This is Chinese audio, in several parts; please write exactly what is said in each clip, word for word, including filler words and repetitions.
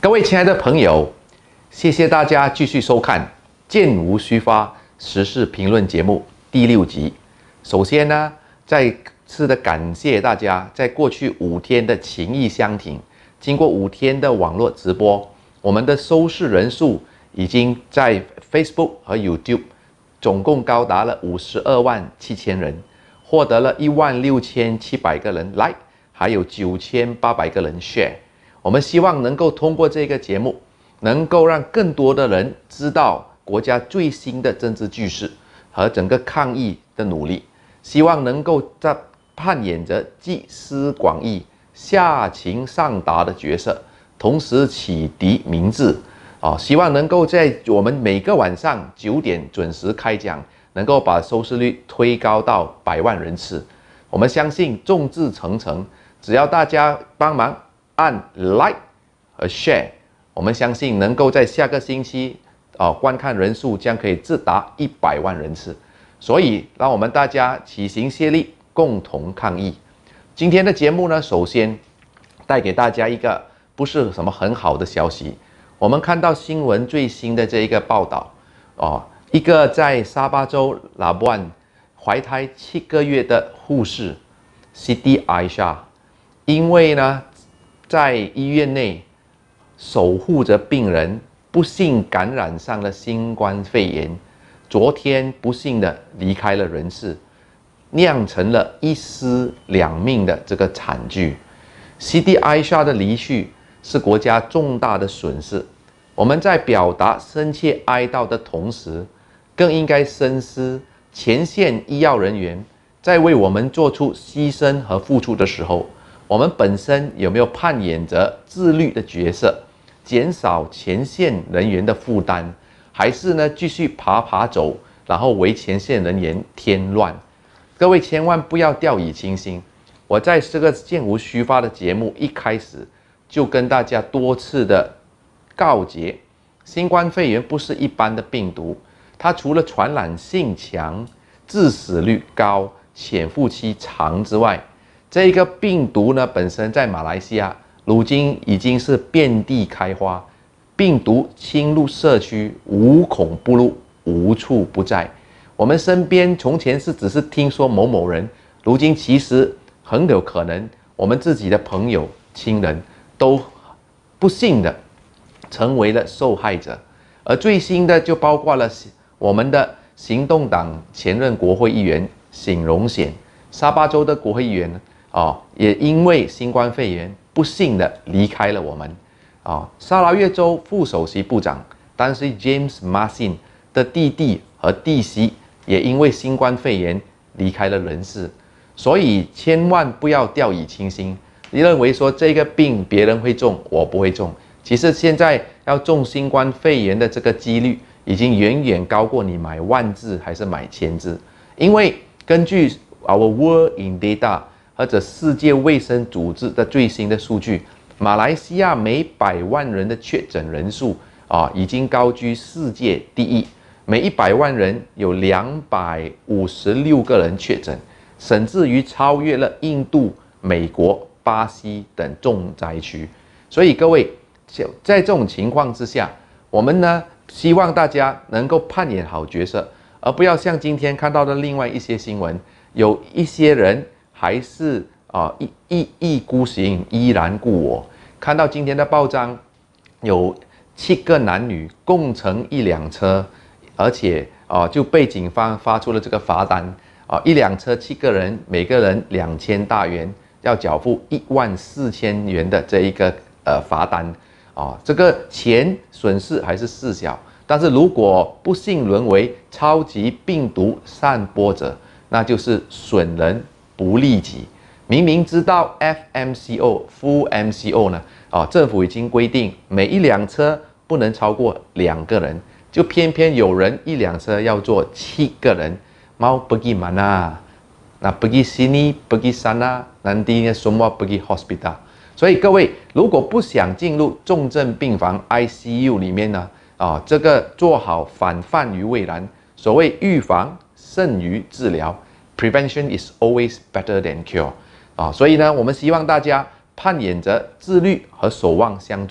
各位亲爱的朋友，谢谢大家继续收看《箭无虚发时事评论》节目第六集。首先呢，再次的感谢大家在过去五天的情谊相挺，经过五天的网络直播，我们的收视人数已经在 Facebook 和 YouTube 总共高达了五十二万七千人，获得了一万六千七百个人 like， 还有九千八百个人 share。我们希望能够通过这个节目，能够让更多的人知道国家最新的政治局势和整个抗疫的努力，希望能够在扮演着集思广益、下情上达的角色，同时启迪民智。哦，希望能够在我们每个晚上九点准时开讲，能够把收视率推高到百万人次。我们相信众志成城，只要大家帮忙按 like 和 share， 我们相信能够在下个星期啊、哦、观看人数将可以直达一百万人次。所以，让我们大家齐心协力，共同抗疫。今天的节目呢，首先带给大家一个不是什么很好的消息。我们看到新闻最新的这一个报道，哦，一个在沙巴州拉布安怀胎七个月的护士 Siti Aisyah， 因为呢在医院内守护着病人，不幸感染上了新冠肺炎，昨天不幸的离开了人世，酿成了一尸两命的这个惨剧。Siti Aisyah 的离去是国家重大的损失，我们在表达深切哀悼的同时，更应该深思前线医药人员在为我们做出牺牲和付出的时候，我们本身有没有扮演着自律的角色，减少前线人员的负担，还是呢继续爬爬走，然后为前线人员添乱？各位千万不要掉以轻心。我在这个箭无虚发的节目一开始就跟大家多次的告诫，新冠肺炎不是一般的病毒，它除了传染性强、致死率高、潜伏期长之外，这个病毒呢本身在马来西亚如今已经是遍地开花，病毒侵入社区无孔不入，无处不在。我们身边从前是只是听说某某人，如今其实很有可能我们自己的朋友、亲人都不幸的成为了受害者。而最新的就包括了我们的行动党前任国会议员沈荣显，沙巴州的国会议员哦，也因为新冠肺炎不幸的离开了我们。哦，沙拉越州副首席部长，但是 James Masin 的弟弟和弟媳也因为新冠肺炎离开了人世。所以千万不要掉以轻心，你认为说这个病别人会中，我不会中。其实现在要中新冠肺炎的这个几率已经远远高过你买万支还是买千支。因为根据 Our World in Data 或者世界卫生组织的最新的数据，马来西亚每百万人的确诊人数啊，已经高居世界第一，每一百万人有两百五十六个人确诊，甚至于超越了印度、美国、巴西等重灾区。所以各位，在这种情况之下，我们呢希望大家能够扮演好角色，而不要像今天看到的另外一些新闻，有一些人还是啊一一意孤行，依然故我。看到今天的报章，有七个男女共乘一辆车，而且啊就被警方发出了这个罚单啊，一辆车七个人，每个人两千大元，要缴付一万四千元的这一个呃罚单啊，这个钱损失还是事小，但是如果不幸沦为超级病毒散播者，那就是损人不利己。明明知道 F M C O、Full M C O 呢，啊，政府已经规定每一辆车不能超过两个人，就偏偏有人一辆车要坐七个人，mau pergi mana？那 pergi sini、pergi sana，nanti semua pergi hospital。所以各位，如果不想进入重症病房 I C U 里面呢，啊，这个做好防范于未然。所谓预防胜于治疗 ，prevention is always better than cure。啊，所以呢，我们希望大家扮演着自律和守望相助的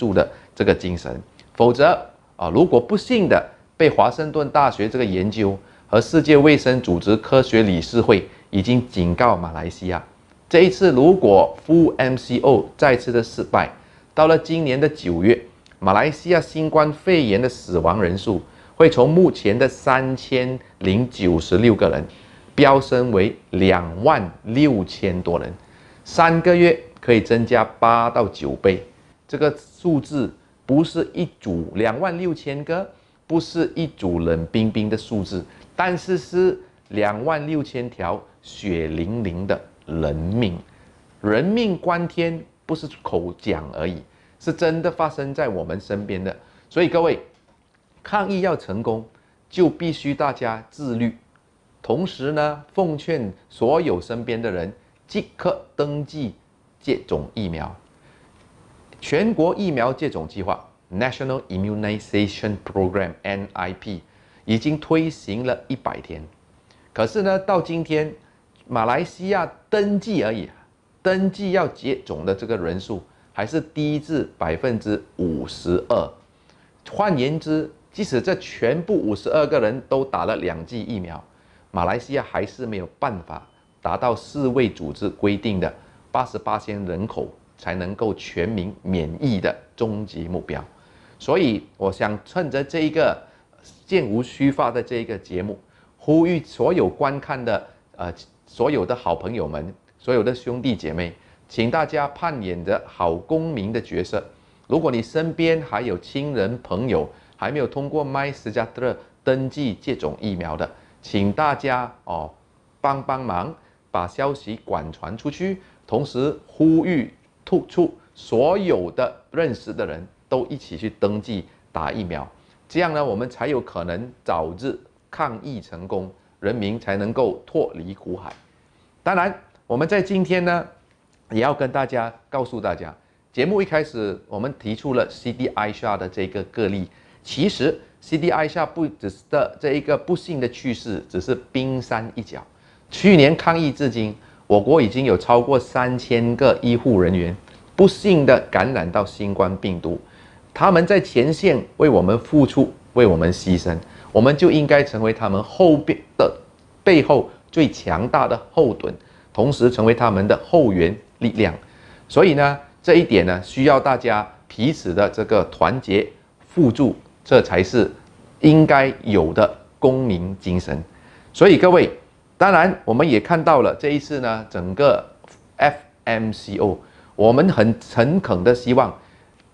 这个精神。否则啊，如果不幸的被华盛顿大学这个研究和世界卫生组织科学理事会已经警告马来西亚，这一次如果 Full M C O 再次的失败，到了今年的九月，马来西亚新冠肺炎的死亡人数会从目前的三千零九十六个人飙升为两万六千多人，三个月可以增加八到九倍。这个数字不是一组两万六千个，不是一组冷冰冰的数字，但是是两万六千条血淋淋的人命。人命关天不是口讲而已，是真的发生在我们身边的。所以各位，抗疫要成功，就必须大家自律。同时呢，奉劝所有身边的人即刻登记接种疫苗。全国疫苗接种计划 （National Immunization Program N I P） 已经推行了一百天，可是呢，到今天，马来西亚登记而已，登记要接种的这个人数还是低至百分之五十二。换言之，即使这全部五十二个人都打了两剂疫苗，马来西亚还是没有办法达到世卫组织规定的八十八%人口才能够全民免疫的终极目标。所以，我想趁着这一个箭无虚发的这一个节目，呼吁所有观看的呃所有的好朋友们，所有的兄弟姐妹，请大家扮演着好公民的角色。如果你身边还有亲人朋友还没有通过 MySejahtera 登记接种疫苗的，请大家哦帮帮忙，把消息广传出去，同时呼吁突出所有的认识的人都一起去登记打疫苗，这样呢，我们才有可能早日抗疫成功，人民才能够脱离苦海。当然，我们在今天呢，也要跟大家告诉大家，节目一开始我们提出了 C D Aisyah 的这个个例，其实 C D Aisyah 不只是的这一个不幸的去世，只是冰山一角。去年抗疫至今，我国已经有超过三千个医护人员不幸的感染到新冠病毒，他们在前线为我们付出，为我们牺牲，我们就应该成为他们后边的背后最强大的后盾，同时成为他们的后援力量。所以呢，这一点呢，需要大家彼此的这个团结互助，这才是应该有的公民精神。所以各位，当然我们也看到了这一次呢，整个 F M C O， 我们很诚恳的希望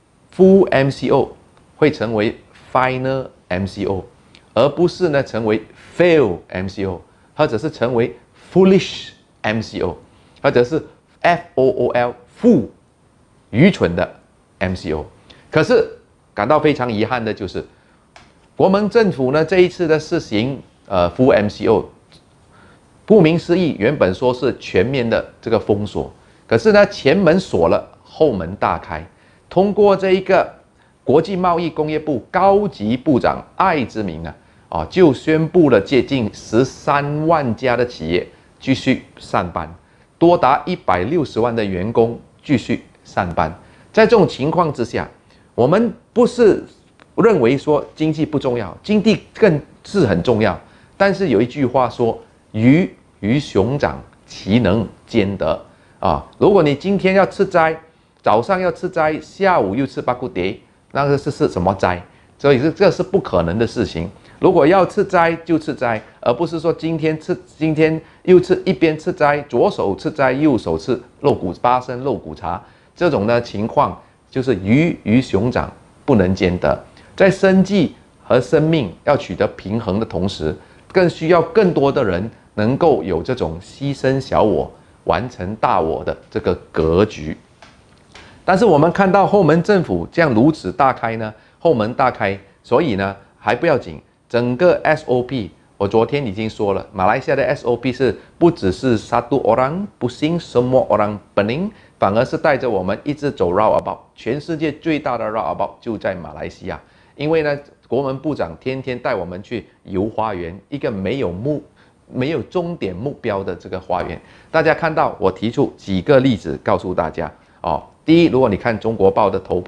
Full M C O 会成为 Final M C O， 而不是呢成为 Fail M C O， 或者是成为 Foolish M C O， 或者是 F O O L Fool 愚蠢的 M C O。 可是感到非常遗憾的就是，国门政府呢这一次的试行呃 Full M C O， 顾名思义，原本说是全面的这个封锁，可是呢前门锁了，后门大开。通过这一个国际贸易工业部高级部长艾之明啊，啊就宣布了接近十三万家的企业继续上班，多达一百六十万的员工继续上班。在这种情况之下，我们不是认为说经济不重要，经济更是很重要。但是有一句话说：“鱼与熊掌，其能兼得？”啊，如果你今天要吃斋，早上要吃斋，下午又吃巴古碟，那个是是什么斋？所以这这是不可能的事情。如果要吃斋就吃斋，而不是说今天吃今天又吃一边吃斋，左手吃斋，右手吃肉骨八升肉骨茶，这种呢情况就是鱼与熊掌不能兼得。在生计和生命要取得平衡的同时，更需要更多的人能够有这种牺牲小我、完成大我的这个格局。但是我们看到后门政府这样如此大开呢，后门大开，所以呢还不要紧，整个 S O P 我昨天已经说了，马来西亚的 S O P 是不只是 satu orang pusing semua orang pening， 反而是带着我们一直走 roundabout， 全世界最大的 roundabout 就在马来西亚。因为呢，国门部长天天带我们去游花园，一个没有目、没有终点目标的这个花园。大家看到我提出几个例子告诉大家哦。第一，如果你看中国报的头版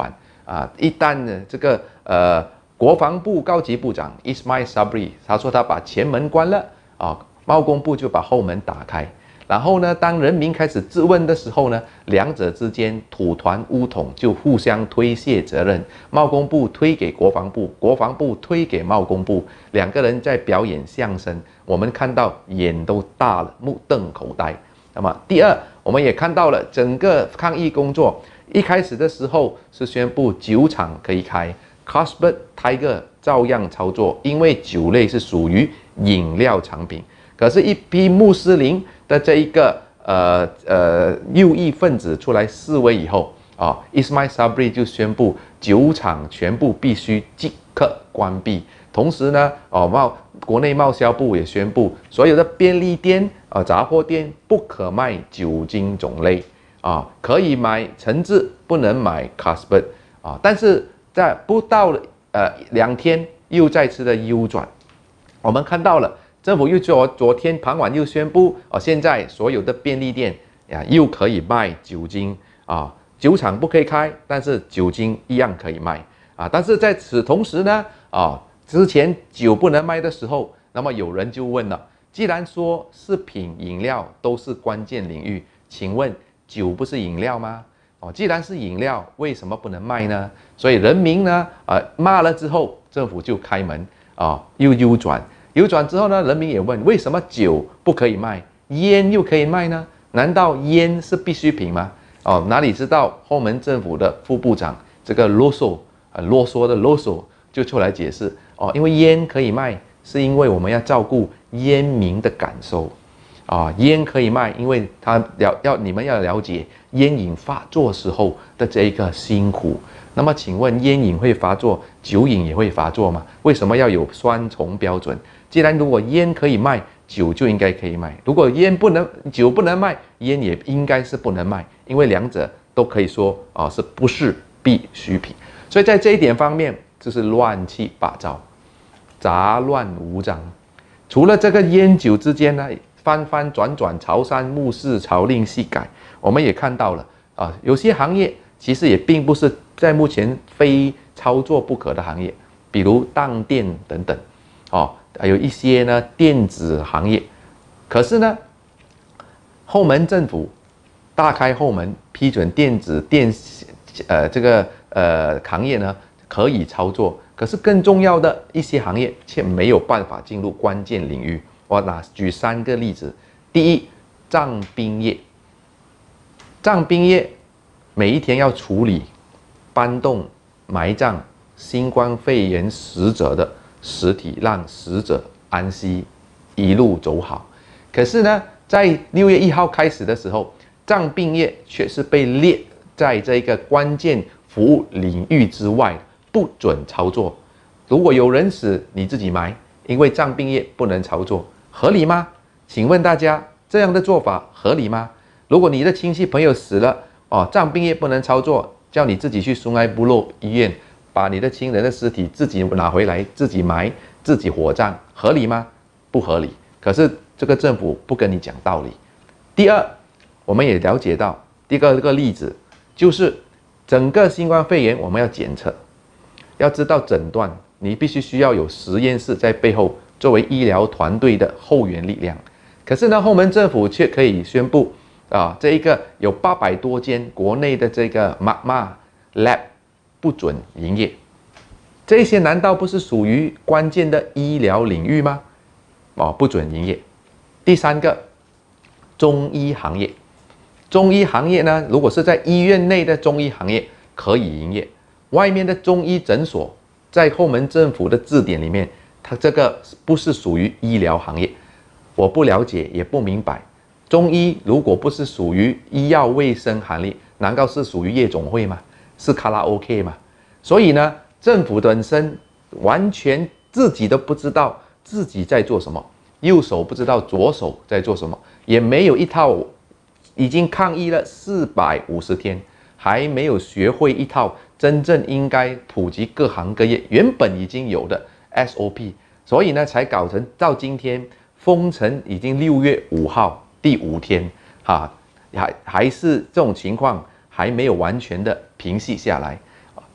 啊，一旦呢这个呃国防部高级部长 Ismail Sabri 他说他把前门关了啊，贸工部就把后门打开。然后呢，当人民开始质问的时候呢，两者之间土团巫统就互相推卸责任，贸工部推给国防部，国防部推给贸工部，两个人在表演相声，我们看到眼都大了，目瞪口呆。那么第二，我们也看到了整个抗疫工作，一开始的时候是宣布酒厂可以开 ，Carlsberg、Tiger 照样操作，因为酒类是属于饮料产品。可是，一批穆斯林的这一个呃呃右翼分子出来示威以后啊 ，Ismail Sabri 就宣布酒厂全部必须即刻关闭。同时呢，哦贸国内贸销部也宣布，所有的便利店啊、杂货店不可卖酒精种类啊，可以买橙汁，不能买 Carlsberg 啊。但是在不到呃两天，又再次的右转，我们看到了。政府又昨昨天傍晚又宣布，哦，现在所有的便利店呀又可以卖酒精啊，酒厂不可以开，但是酒精一样可以卖啊。但是在此同时呢，啊，之前酒不能卖的时候，那么有人就问了，既然说食品饮料都是关键领域，请问酒不是饮料吗？哦，既然是饮料，为什么不能卖呢？所以人民呢，呃，骂了之后，政府就开门啊，又右转。右转之后呢，人民也问，为什么酒不可以卖，烟又可以卖呢？难道烟是必需品吗？哦，哪里知道后门政府的副部长这个啰嗦，呃，啰嗦的啰嗦就出来解释，哦，因为烟可以卖，是因为我们要照顾烟民的感受，啊，烟可以卖，因为他了要你们要了解烟瘾发作时候的这一个辛苦。那么请问烟瘾会发作，酒瘾也会发作吗？为什么要有双重标准？既然如果烟可以卖，酒就应该可以卖；如果烟不能，酒不能卖，烟也应该是不能卖，因为两者都可以说啊、呃、是不是必需品。所以在这一点方面，就是乱七八糟，杂乱无章。除了这个烟酒之间呢，翻翻转转，潮山木市，朝令夕改，我们也看到了啊，有些行业其实也并不是在目前非操作不可的行业，比如当店等等，哦。还有一些呢电子行业，可是呢，后门政府大开后门批准电子电呃这个呃行业呢可以操作，可是更重要的一些行业却没有办法进入关键领域。我拿举三个例子：第一，账兵业，账兵业每一天要处理搬动、埋葬新冠肺炎死者的实体，让死者安息，一路走好。可是呢，在六月一号开始的时候，账病业却是被列在这个关键服务领域之外，不准操作。如果有人死，你自己埋，因为账病业不能操作，合理吗？请问大家，这样的做法合理吗？如果你的亲戚朋友死了，哦，账病业不能操作，叫你自己去苏埃部落医院。把你的亲人的尸体自己拿回来，自己埋，自己火葬，合理吗？不合理。可是这个政府不跟你讲道理。第二，我们也了解到，第二个例子就是整个新冠肺炎我们要检测，要知道诊断，你必须需要有实验室在背后作为医疗团队的后援力量。可是呢，后门政府却可以宣布啊，这一个有八百多间国内的这个 M A M A Lab。不准营业，这些难道不是属于关键的医疗领域吗？哦，不准营业。第三个，中医行业，中医行业呢，如果是在医院内的中医行业可以营业，外面的中医诊所，在后门政府的字典里面，它这个不是属于医疗行业，我不了解也不明白。中医如果不是属于医药卫生行业，难道是属于夜总会吗？是卡拉 OK 嘛？所以呢，政府本身完全自己都不知道自己在做什么，右手不知道左手在做什么，也没有一套已经抗疫了四百五十天，还没有学会一套真正应该普及各行各业原本已经有的 S O P， 所以呢，才搞成到今天封城已经六月五号第五天，哈，还还是这种情况。还没有完全的平息下来，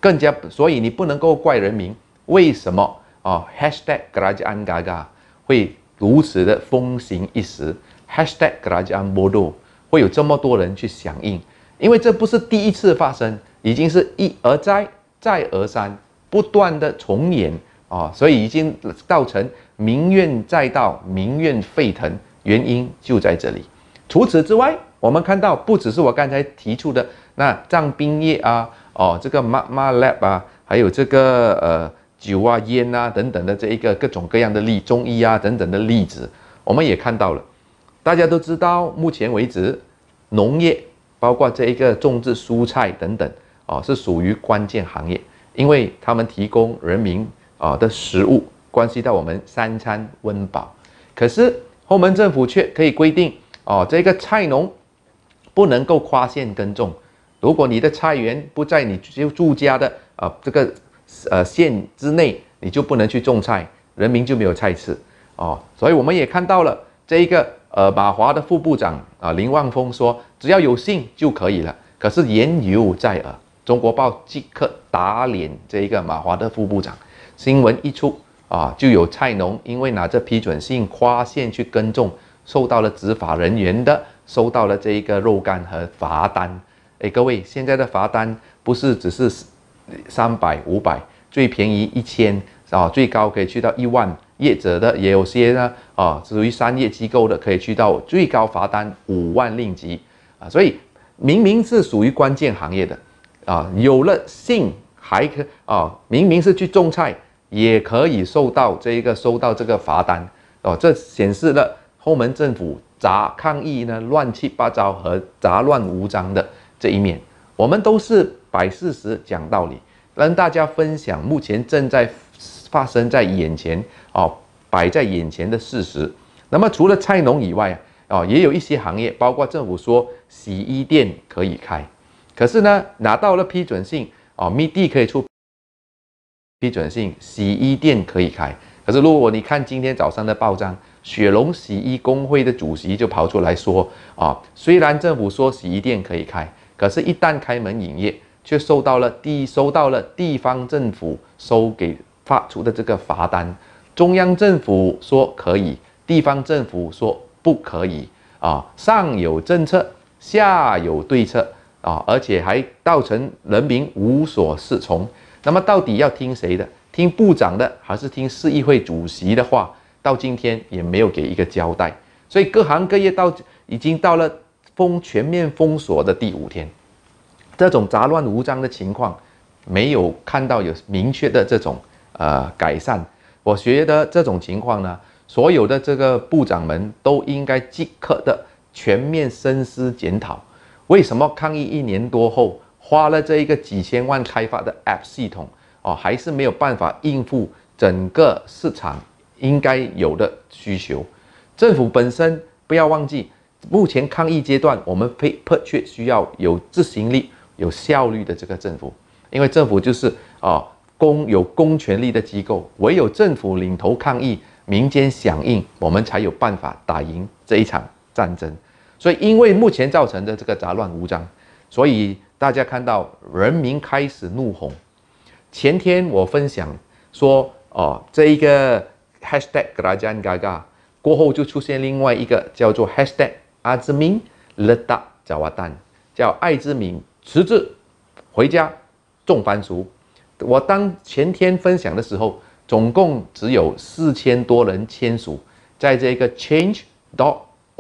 更加，所以你不能够怪人民为什么啊 hashtag Kerajaan Gagal 会如此的风行一时 ，hashtag Kerajaan Bodoh 会有这么多人去响应，因为这不是第一次发生，已经是一而再再而三，不断的重演啊，所以已经造成民怨载道，民怨沸腾，原因就在这里。除此之外，我们看到不只是我刚才提出的那藏冰业啊，哦，这个 Magma Lab 啊，还有这个呃酒啊、烟啊等等的这一个各种各样的例中医啊等等的例子，我们也看到了。大家都知道，目前为止，农业包括这一个种植蔬菜等等啊，是属于关键行业，因为他们提供人民啊的食物，关系到我们三餐温饱。可是后门政府却可以规定哦，这个菜农不能够跨县耕种。如果你的菜园不在你就住家的啊、呃、这个呃县之内，你就不能去种菜，人民就没有菜吃哦。所以我们也看到了这一个呃马华的副部长啊、呃、林旺峰说，只要有信就可以了。可是言犹在耳，中国报即刻打脸这一个马华的副部长。新闻一出啊，就有菜农因为拿着批准信跨县去耕种，受到了执法人员的收到了这一个肉干和罚单。哎，各位，现在的罚单不是只是三百、五百，最便宜一千啊，最高可以去到一万。业者的也有些呢啊，属于商业机构的，可以去到最高罚单五万令吉啊。所以明明是属于关键行业的啊，有了信还可啊，明明是去种菜，也可以受到这一个收到这个罚单哦。这显示了后门政府杂抗议呢乱七八糟和杂乱无章的这一面。我们都是摆事实讲道理，跟大家分享目前正在发生在眼前哦，摆在眼前的事实。那么除了菜农以外啊、哦，也有一些行业，包括政府说洗衣店可以开，可是呢拿到了批准信哦，密地可以出批准信，洗衣店可以开。可是如果你看今天早上的报章，雪龙洗衣工会的主席就跑出来说啊，虽然政府说洗衣店可以开，可是，一旦开门营业，却受到了地收到了地方政府收给发出的这个罚单。中央政府说可以，地方政府说不可以啊！上有政策，下有对策啊，而且还造成人民无所适从。那么，到底要听谁的？听部长的，还是听市议会主席的话？到今天也没有给一个交代。所以各行各业到已经到了封全面封锁的第五天，这种杂乱无章的情况没有看到有明确的这种呃改善。我觉得这种情况呢，所有的这个部长们都应该即刻的全面深思检讨，为什么抗疫一年多后，花了这一个几千万开发的 App 系统哦，还是没有办法应付整个市场应该有的需求？政府本身不要忘记。目前抗疫阶段，我们迫切需要有执行力、有效率的这个政府，因为政府就是啊公有公权力的机构，唯有政府领头抗疫，民间响应，我们才有办法打赢这一场战争。所以，因为目前造成的这个杂乱无章，所以大家看到人民开始怒吼。前天我分享说，哦，这一个 hashtag Kerajaan Gagal 过后，就出现另外一个叫做 hashtag阿兹敏letak jawatan， 叫艾兹敏辞职回家种番薯。我当前天分享的时候，总共只有四千多人签署，在这个 change dot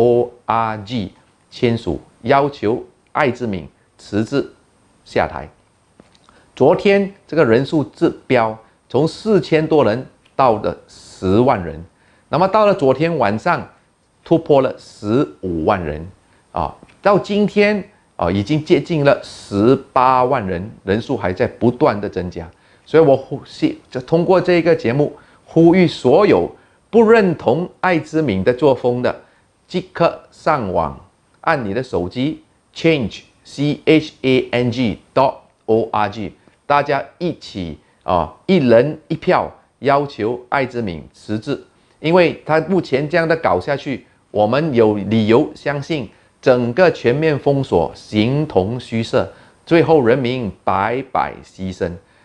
org 签署，要求艾兹敏辞职下台。昨天这个人数指标从四千多人到了十万人，那么到了昨天晚上，突破了十五万人啊，到今天啊已经接近了十八万人，人数还在不断的增加。所以我呼就通过这个节目呼吁所有不认同艾滋敏的作风的，即刻上网按你的手机 change c h a n g dot o r g， 大家一起啊一人一票要求艾滋敏辞职，因为他目前这样的搞下去。我们有理由相信，整个全面封锁形同虚设，最后人民白白牺牲。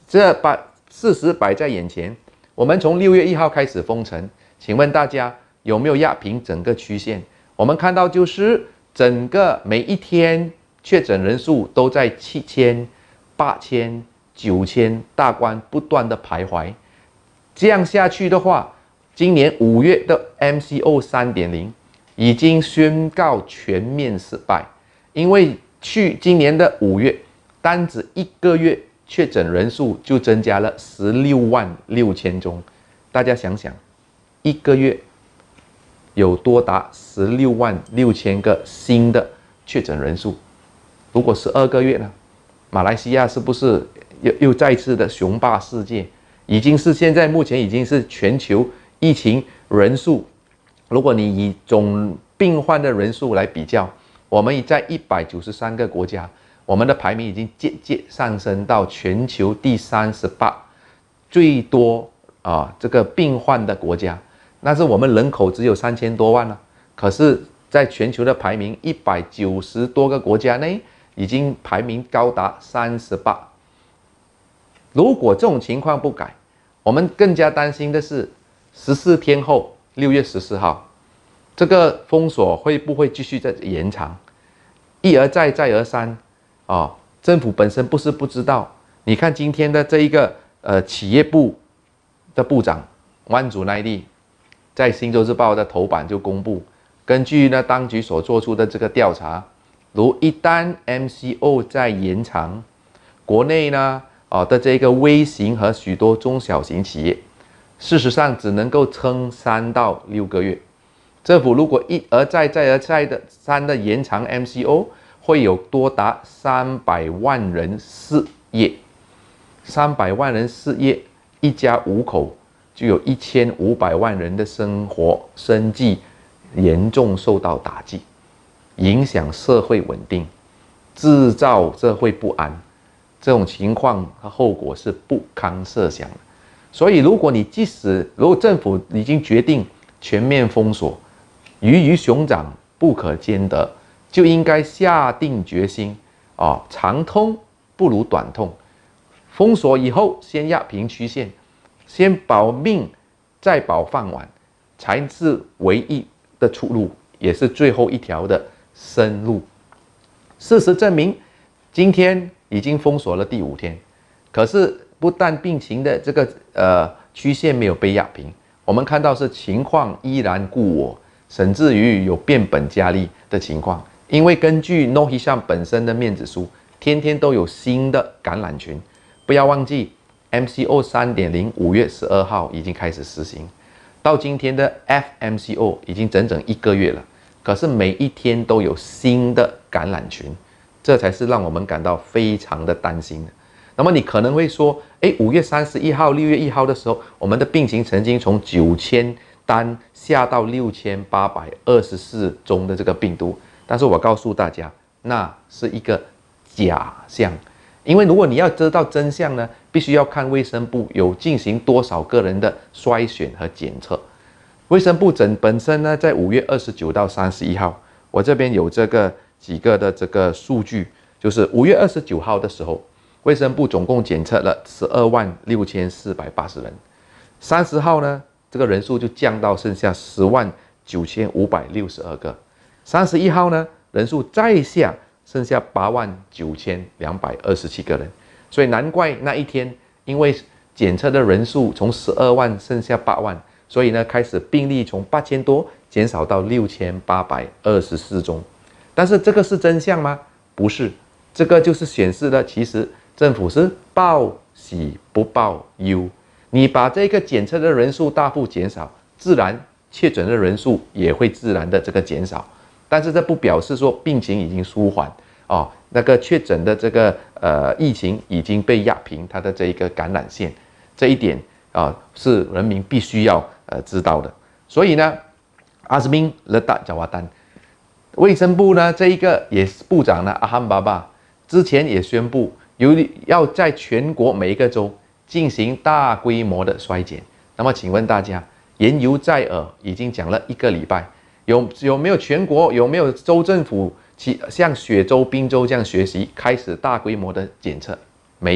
这把事实摆在眼前，我们从六月一号开始封城，请问大家有没有压平整个曲线？我们看到就是整个每一天确诊人数都在七千、八千、九千大关不断的徘徊。这样下去的话，今年五月的 M C O 三点零 已经宣告全面失败，因为去今年的五月，单只一个月确诊人数就增加了十六万六千宗。大家想想，一个月有多达十六万六千个新的确诊人数。如果十二个月呢？马来西亚是不是又又再次的雄霸世界？已经是现在目前已经是全球疫情人数，如果你以总病患的人数来比较，我们在一百九十三个国家，我们的排名已经渐渐上升到全球第三十八，最多啊这个病患的国家。但是我们人口只有三千多万了，可是在全球的排名一百九十多个国家内，已经排名高达三十八。如果这种情况不改，我们更加担心的是十四天后六月十四号，这个封锁会不会继续再延长？一而再再而三啊！政府本身不是不知道，你看今天的这一个呃企业部的部长万祖奈利，在《星洲日报》的头版就公布，根据呢当局所做出的这个调查，如一旦 M C O 再延长，国内呢啊的这个微型和许多中小型企业，事实上只能够撑三到六个月。政府如果一而再再而再的三的延长 M C O， 会有多达三百万人失业，三百万人失业，一家五口就有一千五百万人的生活生计严重受到打击，影响社会稳定，制造社会不安。这种情况和后果是不堪设想的。所以，如果你即使如果政府已经决定全面封锁，鱼与熊掌不可兼得，就应该下定决心啊，长痛不如短痛。封锁以后，先压平曲线，先保命，再保饭碗，才是唯一的出路，也是最后一条的生路。事实证明，今天已经封锁了第五天，可是不但病情的这个呃曲线没有被压平，我们看到是情况依然故我，甚至于有变本加厉的情况。因为根据 Noor Hisham 本身的面子书，天天都有新的感染群。不要忘记 M C O 三点零 五月十二号已经开始实行，到今天的 F M C O 已经整整一个月了，可是每一天都有新的感染群，这才是让我们感到非常的担心的。那么你可能会说，哎，五月三十一号、六月一号的时候，我们的病情曾经从九千单下到六千八百二十四宗的这个病毒，但是我告诉大家，那是一个假象。因为如果你要知道真相呢，必须要看卫生部有进行多少个人的筛选和检测。卫生部整本身呢，在五月二十九到三十一号，我这边有这个几个的这个数据，就是五月二十九号的时候，卫生部总共检测了十二万六千四百八十人，三十号呢，这个人数就降到剩下十万九千五百六十二个，三十一号呢，人数再下。剩下八万九千两百二十七个人，所以难怪那一天，因为检测的人数从十二万剩下八万，所以呢，开始病例从八千多减少到六千八百二十四宗。但是这个是真相吗？不是，这个就是显示了，其实政府是报喜不报忧。你把这个检测的人数大幅减少，自然确诊的人数也会自然的这个减少。但是这不表示说病情已经舒缓哦，那个确诊的这个呃疫情已经被压平它的这一个感染线，这一点啊、呃、是人民必须要呃知道的。所以呢，阿兹敏勒达贾瓦丹，卫生部呢这一个也是部长呢阿罕巴巴之前也宣布有要在全国每一个州进行大规模的衰减。那么请问大家，言犹在耳，已经讲了一个礼拜。有有没有全国有没有州政府其像雪州、滨州这样学习开始大规模的检测？没有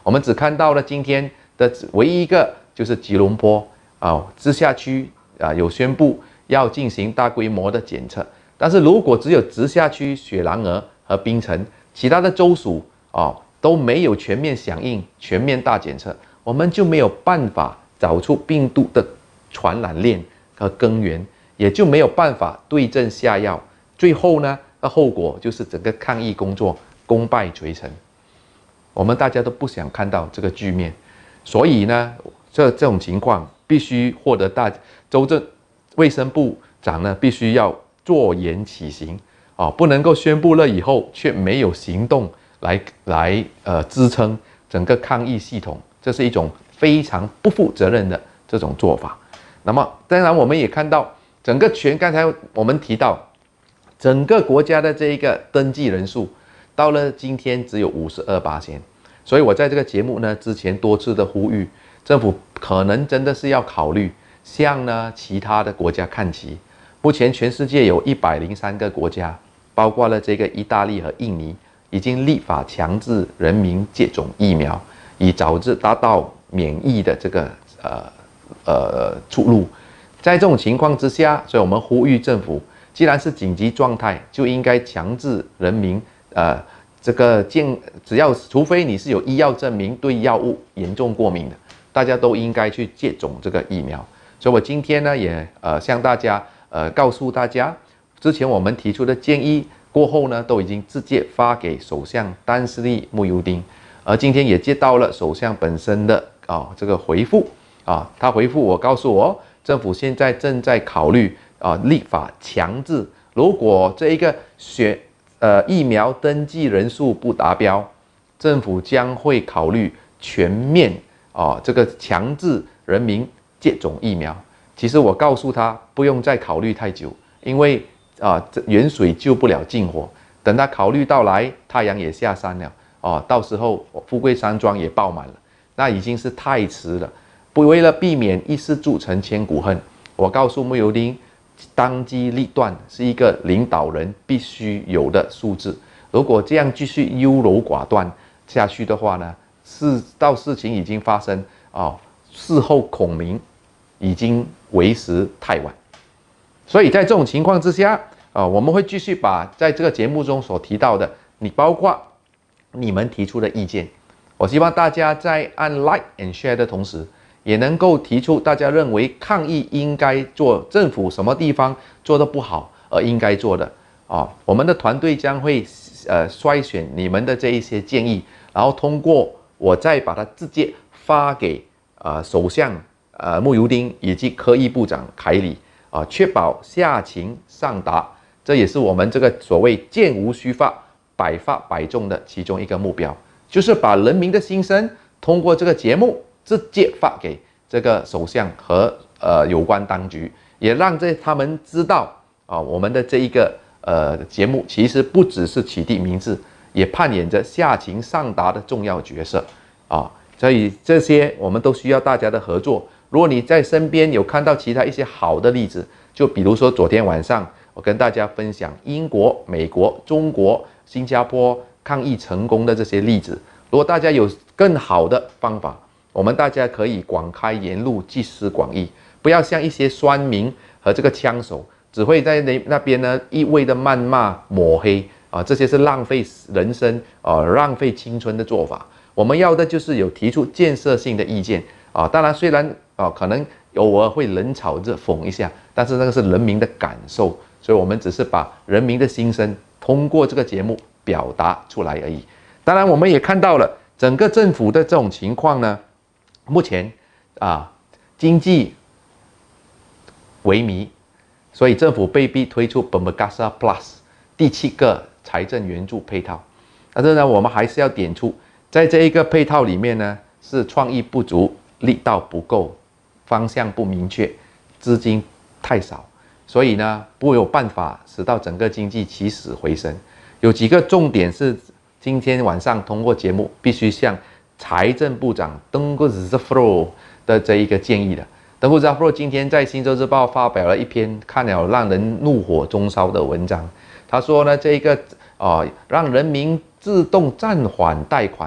我们只看到了今天的唯一一个就是吉隆坡啊，直辖区啊有宣布要进行大规模的检测。但是如果只有直辖区、雪兰莪和槟城，其他的州属啊都没有全面响应、全面大检测，我们就没有办法找出病毒的传染链和根源，也就没有办法对症下药。最后呢，那后果就是整个抗疫工作功败垂成。我们大家都不想看到这个局面，所以呢，这这种情况必须获得大州政卫生部长呢必须要坐言起行啊，不能够宣布了以后却没有行动来来呃支撑整个抗疫系统，这是一种非常不负责任的这种做法。那么当然我们也看到整个全刚才我们提到整个国家的这一个登记人数到了今天只有五十二%，所以我在这个节目呢之前多次的呼吁，政府可能真的是要考虑向呢其他的国家看齐。目前全世界有一百零三个国家，包括了这个意大利和印尼，已经立法强制人民接种疫苗，以早日达到免疫的这个呃呃出路。在这种情况之下，所以我们呼吁政府，既然是紧急状态，就应该强制人民呃这个健，只要除非你是有医药证明对药物严重过敏的，大家都应该去接种这个疫苗。所以我今天呢也呃向大家。呃，告诉大家，之前我们提出的建议过后呢，都已经直接发给首相丹斯利慕尤丁，而今天也接到了首相本身的啊、哦、这个回复啊，他回复我告诉我，政府现在正在考虑啊立法强制，如果这一个选呃疫苗登记人数不达标，政府将会考虑全面啊这个强制人民接种疫苗。其实我告诉他不用再考虑太久，因为啊、呃，远水救不了近火。等他考虑到来，太阳也下山了哦、呃，到时候富贵山庄也爆满了，那已经是太迟了。不为了避免一失铸成千古恨，我告诉慕尤丁，当机立断是一个领导人必须有的素质。如果这样继续优柔寡断下去的话呢，事到事情已经发生啊、呃，事后孔明已经为时太晚，所以在这种情况之下，啊、呃，我们会继续把在这个节目中所提到的，你包括你们提出的意见，我希望大家在按 like and share 的同时，也能够提出大家认为抗疫应该做，政府什么地方做得不好而应该做的啊、呃，我们的团队将会呃筛选你们的这一些建议，然后通过我再把它直接发给呃首相。呃，慕尤丁以及科技部长凯里啊，确保下情上达，这也是我们这个所谓箭无虚发，百发百中的其中一个目标，就是把人民的心声通过这个节目直接发给这个首相和呃有关当局，也让这他们知道啊，我们的这一个呃节目其实不只是启迪民智，也扮演着下情上达的重要角色啊，所以这些我们都需要大家的合作。如果你在身边有看到其他一些好的例子，就比如说昨天晚上我跟大家分享英国、美国、中国、新加坡抗疫成功的这些例子，如果大家有更好的方法，我们大家可以广开言路，集思广益，不要像一些酸民和这个枪手，只会在那那边呢一味的谩骂抹黑啊，这些是浪费人生啊、浪费青春的做法。我们要的就是有提出建设性的意见啊，当然虽然啊可能偶尔会冷嘲热讽一下，但是那个是人民的感受，所以我们只是把人民的心声通过这个节目表达出来而已。当然我们也看到了整个政府的这种情况呢，目前啊经济萎靡，所以政府被逼推出 Permegasa Plus 第七个财政援助配套。但是呢，我们还是要点出，在这一个配套里面呢，是创意不足，力道不够，方向不明确，资金太少，所以呢，不有办法使到整个经济起死回生。有几个重点是今天晚上通过节目必须向财政部长Tengku Zafrul的这一个建议的。Tengku Zafrul今天在《新洲日报》发表了一篇看了让人怒火中烧的文章。他说呢，这个啊、呃，让人民自动暂缓贷款，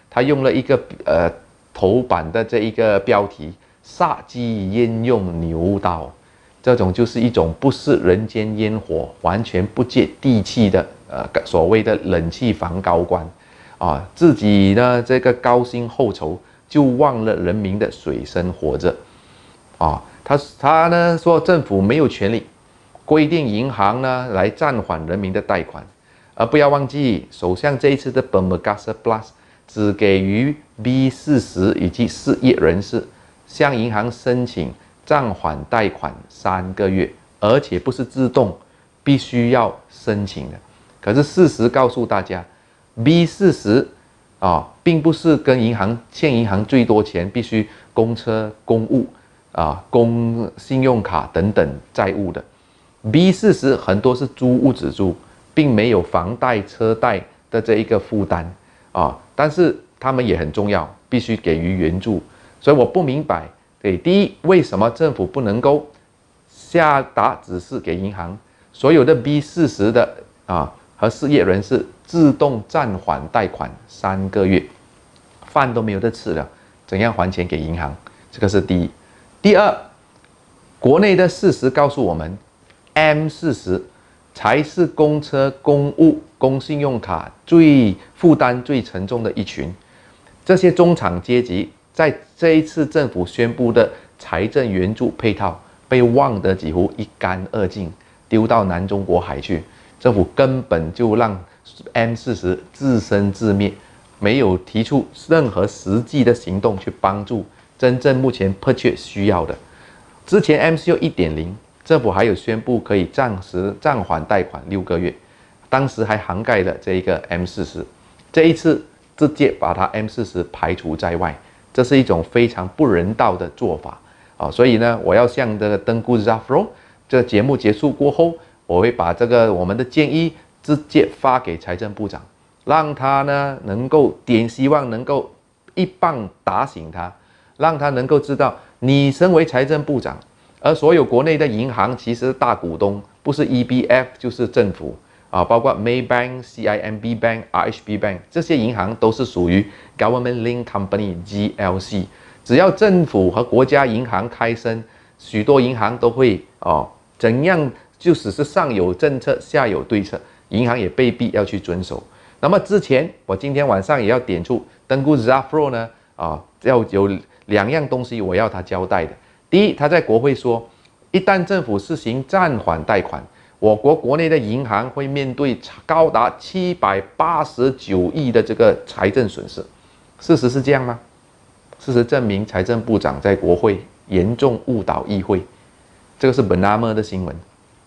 他用了一个呃头版的这一个标题“杀鸡焉用牛刀”，这种就是一种不食人间烟火、完全不接地气的呃所谓的冷气房高官啊，自己呢这个高薪厚酬，就忘了人民的水深火热啊。他他呢说政府没有权利规定银行呢来暂缓人民的贷款。而不要忘记，首相这一次的 Permegasa Plus 只给予 B 四十以及失业人士向银行申请暂缓贷款三个月，而且不是自动，必须要申请的。可是事实告诉大家 ，B 四十啊，并不是跟银行欠银行最多钱，必须公车、公务啊、公信用卡等等债务的。B 四十很多是租屋子住。并没有房贷、车贷的这一个负担啊，但是他们也很重要，必须给予援助。所以我不明白，对，第一，为什么政府不能够下达指示给银行，所有的 B 四十的啊和失业人士自动暂缓贷款三个月，饭都没有得吃了，怎样还钱给银行？这个是第一。第二，国内的事实告诉我们 ，M 四十。才是公车、公务、公信用卡最负担最沉重的一群。这些中产阶级在这一次政府宣布的财政援助配套被忘得几乎一干二净，丢到南中国海去。政府根本就让 M 四十自生自灭，没有提出任何实际的行动去帮助真正目前迫切需要的。之前 M C O 一点零。政府还有宣布可以暂时暂缓贷款六个月，当时还涵盖了这一个 M 四十，这一次直接把它 M 四十排除在外，这是一种非常不人道的做法啊！所以呢，我要向这个登姑 Zafro 这个节目结束过后，我会把这个我们的建议直接发给财政部长，让他呢能够点希望能够一棒打醒他，让他能够知道，你身为财政部长。而所有国内的银行其实大股东不是 E B F 就是政府啊，包括 Maybank、C I M B Bank、R H B Bank 这些银行都是属于 Government Link Company（G L C）。只要政府和国家银行开声，许多银行都会哦怎样，就只是上有政策，下有对策，银行也被逼要去遵守。那么之前我今天晚上也要点出，登姑 Zafro 呢啊，要有两样东西我要他交代的。第一，他在国会说，一旦政府实行暂缓贷款，我国国内的银行会面对高达七百八十九亿的这个财政损失。事实是这样吗？事实证明，财政部长在国会严重误导议会。这个是本拉莫的新闻。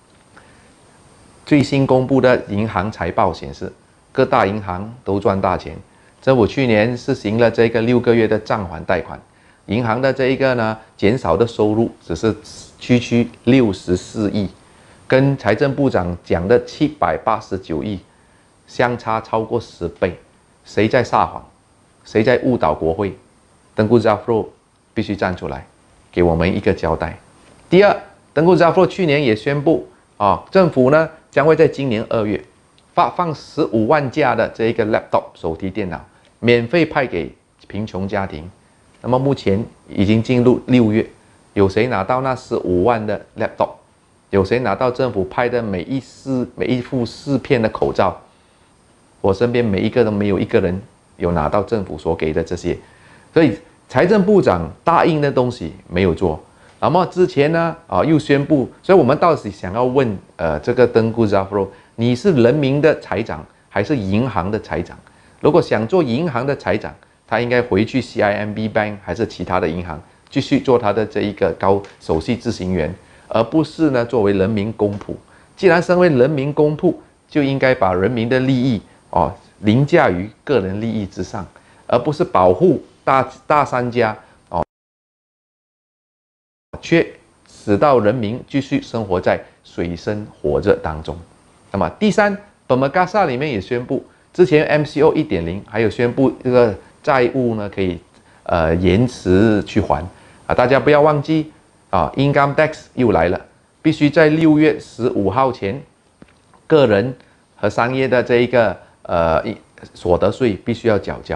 最新公布的银行财报显示，各大银行都赚大钱。政府去年实行了这个六个月的暂缓贷款。银行的这一个呢，减少的收入只是区区六十四亿，跟财政部长讲的七百八十九亿相差超过十倍。谁在撒谎？谁在误导国会？登姑 Zafro 必须站出来，给我们一个交代。第二，登姑 Zafro 去年也宣布啊，政府呢将会在今年二月发放十五万架的这一个 laptop 手提电脑，免费派给贫穷家庭。那么目前已经进入六月，有谁拿到那十五万的 laptop？ 有谁拿到政府派的每一四每一副四片的口罩？我身边每一个都没有一个人有拿到政府所给的这些，所以财政部长答应的东西没有做。那么之前呢啊又宣布，所以我们到底想要问呃这个登姑 Zafro， 你是人民的财长还是银行的财长？如果想做银行的财长，他应该回去 C I M B Bank 还是其他的银行继续做他的这一个高首席执行员，而不是呢作为人民公仆。既然身为人民公仆，就应该把人民的利益哦凌驾于个人利益之上，而不是保护大大商家哦，却使到人民继续生活在水深火热当中。那么第三 ，Permegasa 里面也宣布，之前 M C O 一点零还有宣布这个。债务呢可以呃延迟去还啊，大家不要忘记啊 ，income tax 又来了，必须在六月十五号前，个人和商业的这一个呃所得税必须要缴交。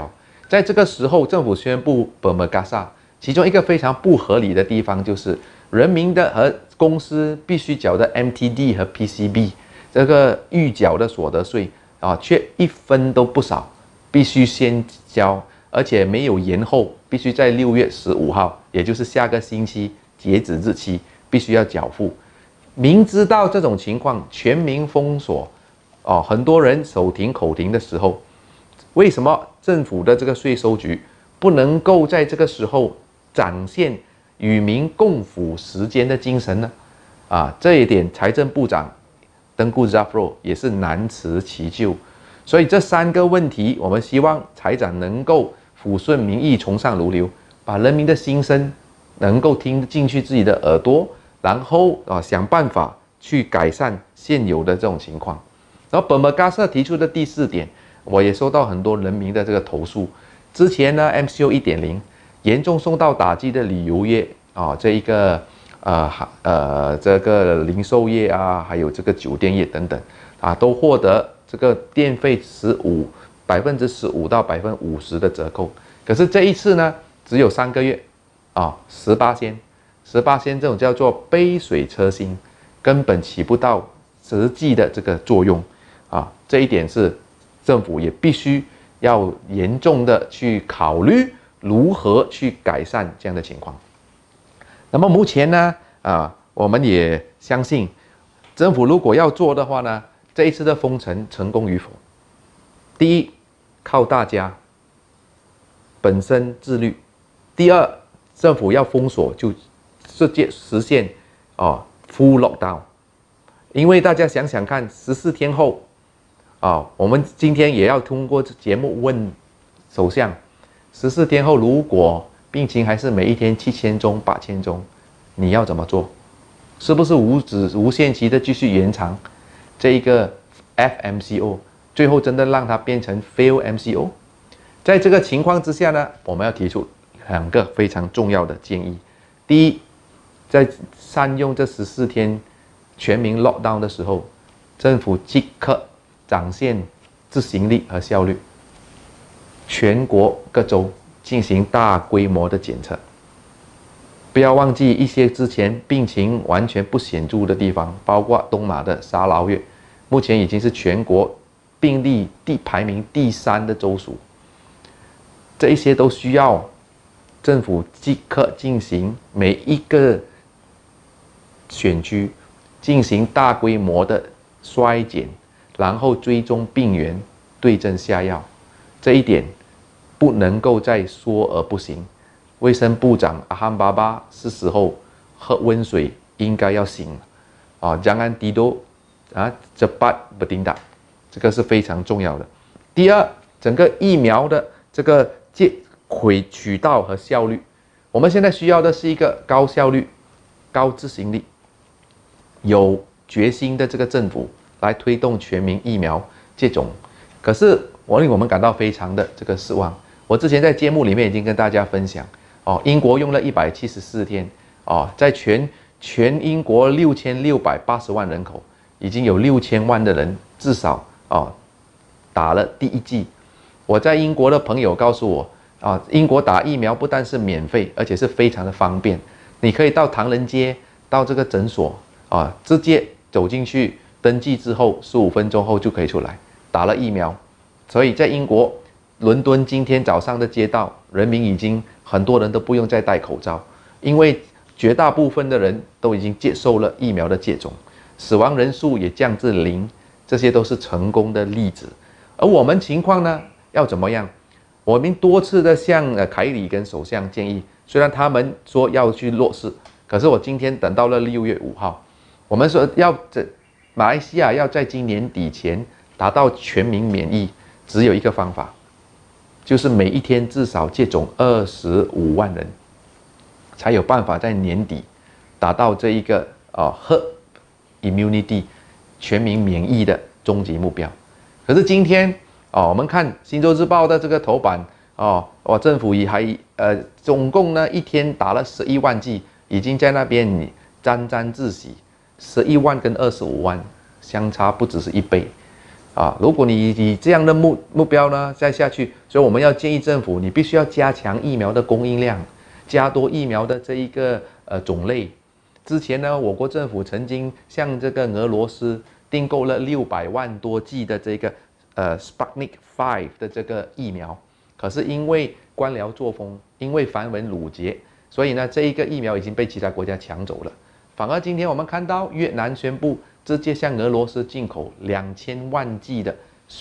在这个时候，政府宣布 Permegasa， 其中一个非常不合理的地方就是，人民的和公司必须缴的 M T D 和 P C B 这个预缴的所得税啊，却一分都不少，必须先交，而且没有延后，必须在六月十五号，也就是下个星期截止日期，必须要缴付。明知道这种情况，全民封锁，哦，很多人手停口停的时候，为什么政府的这个税收局不能够在这个时候展现与民共赴时艰的精神呢？啊，这一点财政部长登古扎弗也是难辞其咎。所以这三个问题，我们希望财长能够抚顺民意，从上如流，把人民的心声能够听进去自己的耳朵。然后啊，想办法去改善现有的这种情况。然后 Permegasa 提出的第四点，我也收到很多人民的这个投诉。之前呢 ，M C O 一点零 严重受到打击的旅游业啊，这一个呃呃这个零售业啊，还有这个酒店业等等啊，都获得这个电费十五百分之十五到百分之五十的折扣。可是这一次呢，只有三个月啊，十八仙。十八仙这种叫做杯水车薪，根本起不到实际的这个作用啊！这一点是政府也必须要严重的去考虑如何去改善这样的情况。那么目前呢，啊，我们也相信政府如果要做的话呢，这一次的封城成功与否，第一靠大家本身自律，第二政府要封锁就。直接实现哦 full lockdown， 因为大家想想看，十四天后啊、哦，我们今天也要通过节目问首相，十四天后如果病情还是每一天七千宗、八千宗，你要怎么做？是不是无止无限期的继续延长这一个 F M C O， 最后真的让它变成 fail M C O？ 在这个情况之下呢，我们要提出两个非常重要的建议。第一，在善用这十四天全民 lockdown 的时候，政府即刻展现执行力和效率，全国各州进行大规模的检测。不要忘记一些之前病情完全不显著的地方，包括东马的沙劳越，目前已经是全国病例第排名第三的州属。这一些都需要政府即刻进行每一个选区进行大规模的衰减，然后追踪病源，对症下药。这一点不能够再说而不行。卫生部长阿汉巴巴是时候喝温水，应该要醒了啊！Jangan tidur啊，cepat bertindak，这个是非常重要的。第二，整个疫苗的这个借渠道和效率，我们现在需要的是一个高效率、高执行力、有决心的这个政府来推动全民疫苗接种。可是我令我们感到非常的这个失望。我之前在节目里面已经跟大家分享哦，英国用了一百七十四天哦，在全全英国六千六百八十万人口，已经有六千万的人至少哦打了第一剂。我在英国的朋友告诉我啊，英国打疫苗不但是免费，而且是非常的方便。你可以到唐人街，到这个诊所啊，直接走进去登记之后，十五分钟后就可以出来打了疫苗。所以在英国伦敦今天早上的街道，人民已经很多人都不用再戴口罩，因为绝大部分的人都已经接受了疫苗的接种，死亡人数也降至零，这些都是成功的例子。而我们情况呢，要怎么样？我们多次的向呃凯里跟首相建议，虽然他们说要去落实，可是我今天等到了六月五号，我们说要这马来西亚要在今年底前达到全民免疫，只有一个方法，就是每一天至少接种二十五万人，才有办法在年底达到这一个啊 herd immunity 全民免疫的终极目标。可是今天哦，我们看《新洲日报》的这个头版哦，我政府也还呃，总共呢一天打了十一万剂，已经在那边沾沾自喜。十一万跟二十五万相差不只是一倍啊，如果你以这样的目目标呢再下去，所以我们要建议政府，你必须要加强疫苗的供应量，加多疫苗的这一个呃种类。之前呢，我国政府曾经向这个俄罗斯订购了六百万多剂的这个呃 Sputnik 五的这个疫苗，可是因为官僚作风，因为繁文缛节，所以呢，这一个疫苗已经被其他国家抢走了。反而今天我们看到越南宣布直接向俄罗斯进口两千万剂的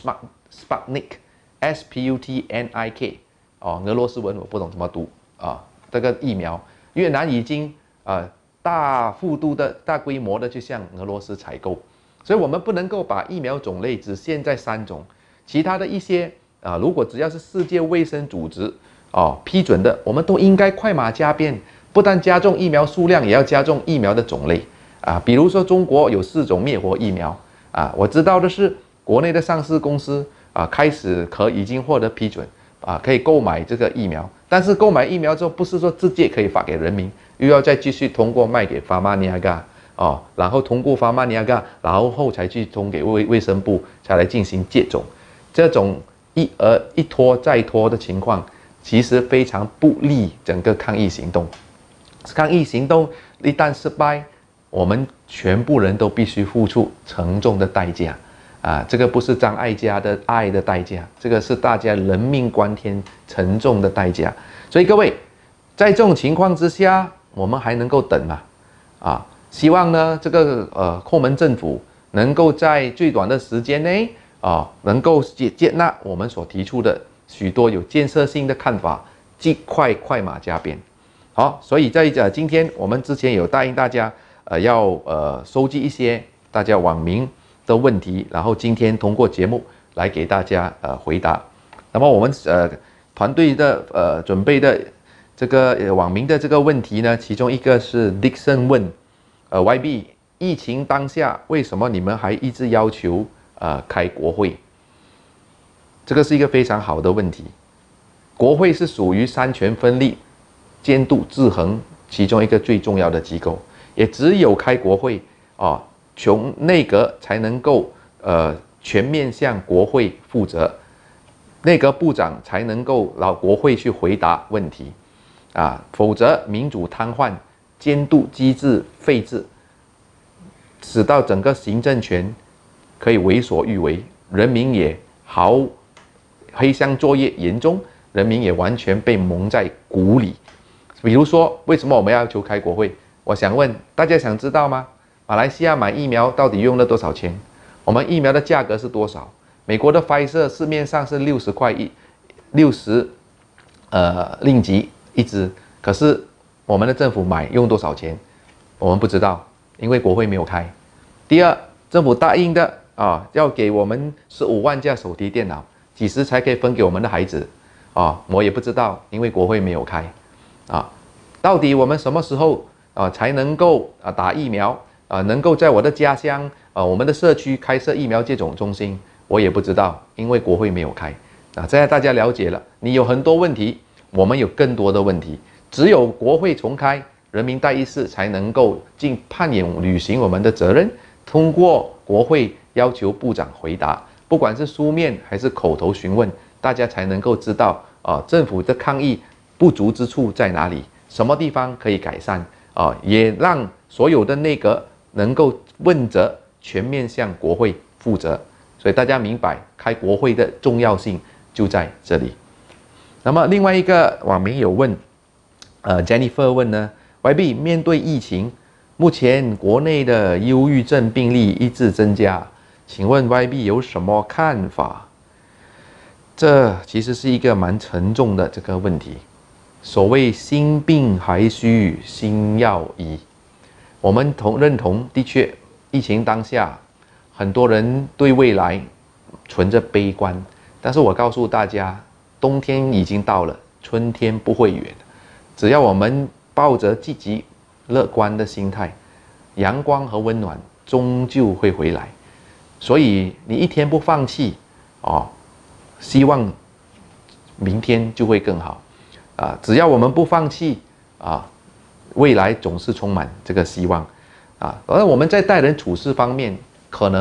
Sputnik S P U T N I K 哦，俄罗斯文我不懂怎么读啊，这个疫苗，越南已经呃大幅度的大规模的去向俄罗斯采购，所以我们不能够把疫苗种类只限在三种，其他的一些啊，如果只要是世界卫生组织哦批准的，我们都应该快马加鞭，不但加重疫苗数量，也要加重疫苗的种类啊。比如说中国有四种灭活疫苗啊，我知道的是国内的上市公司啊开始可已经获得批准啊，可以购买这个疫苗，但是购买疫苗之后不是说直接可以发给人民，又要再继续通过卖给法马尼亚嘎哦，然后通过法马尼亚嘎，然后后才去通给卫卫生部才来进行接种，这种一而一拖再拖的情况，其实非常不利整个抗疫行动。抗疫行动一旦失败，我们全部人都必须付出沉重的代价啊！这个不是张艾嘉的爱的代价，这个是大家人命关天沉重的代价。所以各位，在这种情况之下，我们还能够等吗？啊，希望呢，这个呃后门政府能够在最短的时间内啊，能够接接纳我们所提出的许多有建设性的看法，尽快快马加鞭。好，所以在呃今天我们之前有答应大家，呃要呃收集一些大家网民的问题，然后今天通过节目来给大家呃回答。那么我们呃团队的呃准备的这个呃网民的这个问题呢，其中一个是 Dixon 问，呃 Y B 疫情当下为什么你们还一直要求呃开国会？这个是一个非常好的问题。国会是属于三权分立、监督制衡其中一个最重要的机构，也只有开国会啊，从内阁才能够呃全面向国会负责，内阁部长才能够让国会去回答问题啊，否则民主瘫痪，监督机制废置，使到整个行政权可以为所欲为，人民也毫黑箱作业严重，人民也完全被蒙在鼓里。比如说，为什么我们要求开国会？我想问大家，想知道吗？马来西亚买疫苗到底用了多少钱？我们疫苗的价格是多少？美国的 Pfizer 市面上是六十块一，六十呃令吉一支，可是我们的政府买用多少钱？我们不知道，因为国会没有开。第二，政府答应的啊，要给我们十五万架手提电脑，几时才可以分给我们的孩子？啊，我也不知道，因为国会没有开。啊，到底我们什么时候啊才能够啊打疫苗啊？能够在我的家乡啊，我们的社区开设疫苗接种中心，我也不知道，因为国会没有开。啊，现在大家了解了，你有很多问题，我们有更多的问题。只有国会重开，人民代议士才能够尽扮演履行我们的责任，通过国会要求部长回答，不管是书面还是口头询问，大家才能够知道啊政府的抗疫不足之处在哪里，什么地方可以改善啊？也让所有的内阁能够问责，全面向国会负责。所以大家明白开国会的重要性就在这里。那么另外一个网民有问，呃 Jennifer 问呢 ，Y B 面对疫情，目前国内的忧郁症病例一直增加，请问 Y B 有什么看法？这其实是一个蛮沉重的这个问题。所谓心病还需心药医，我们同认同，的确，疫情当下，很多人对未来存着悲观。但是我告诉大家，冬天已经到了，春天不会远。只要我们抱着积极乐观的心态，阳光和温暖终究会回来。所以你一天不放弃，哦，希望明天就会更好。啊，只要我们不放弃啊，未来总是充满这个希望啊。而我们在待人处事方面，可能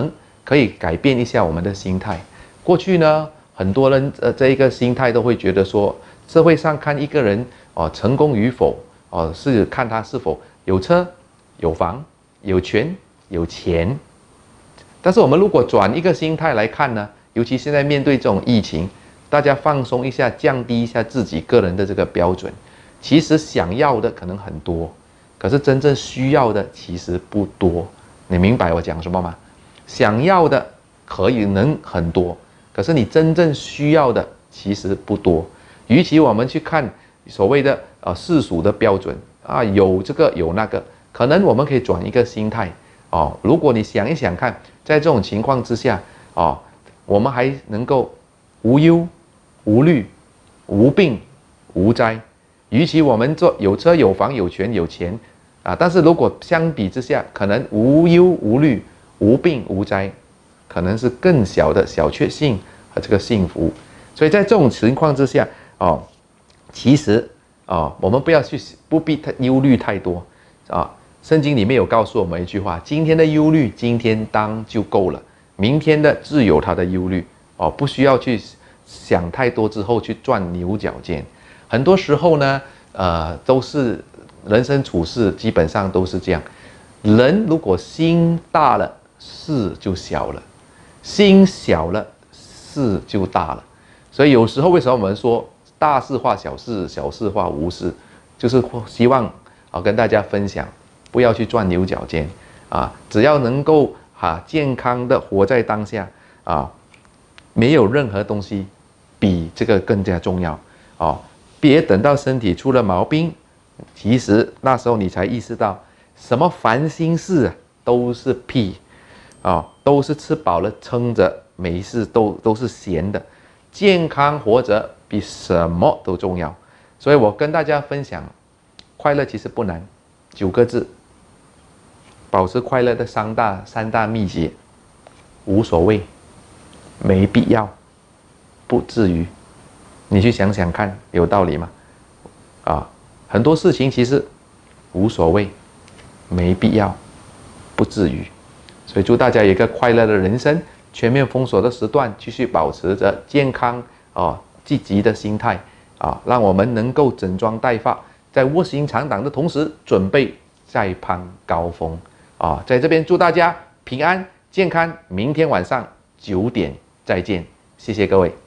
可以改变一下我们的心态。过去呢，很多人呃这一个心态都会觉得说，社会上看一个人哦成功与否哦，是看他是否有车、有房、有权、有钱。但是我们如果转一个心态来看呢，尤其现在面对这种疫情，大家放松一下，降低一下自己个人的这个标准。其实想要的可能很多，可是真正需要的其实不多。你明白我讲什么吗？想要的可以能很多，可是你真正需要的其实不多。与其我们去看所谓的呃世俗的标准啊，有这个有那个，可能我们可以转一个心态哦。如果你想一想看，在这种情况之下哦，我们还能够无忧无虑、无病无灾。与其我们做有车有房有权有钱啊，但是如果相比之下，可能无忧无虑、无病无灾，可能是更小的小确幸和这个幸福。所以在这种情况之下哦，其实哦，我们不要去不必太忧虑太多啊。圣经里面有告诉我们一句话：今天的忧虑，今天当就够了；明天的自有他的忧虑哦，不需要去想太多之后去钻牛角尖。很多时候呢，呃，都是人生处事基本上都是这样。人如果心大了，事就小了；心小了，事就大了。所以有时候为什么我们说大事化小事，小事化无事，就是希望啊跟大家分享，不要去钻牛角尖啊，只要能够啊健康的活在当下啊，没有任何东西比这个更加重要哦。别等到身体出了毛病，其实那时候你才意识到，什么烦心事啊，都是屁啊、哦，都是吃饱了撑着，没事都都是闲的。健康活着比什么都重要，所以我跟大家分享，快乐其实不难，九个字，保持快乐的三大三大秘诀：无所谓，没必要，不至于。你去想想看，有道理吗？啊，很多事情其实无所谓，没必要，不至于。所以祝大家有一个快乐的人生。全面封锁的时段，继续保持着健康啊、积极的心态啊，让我们能够整装待发，在卧薪尝胆的同时，准备再攀高峰啊！在这边祝大家平安健康，明天晚上九点再见，谢谢各位。